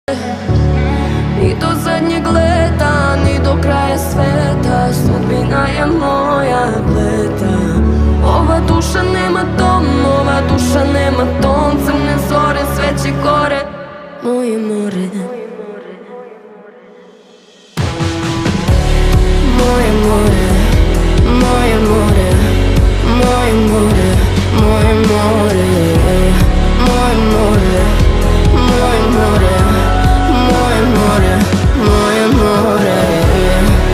Ni do zadnjeg leta, ni do kraja sveta, sudbina je moja.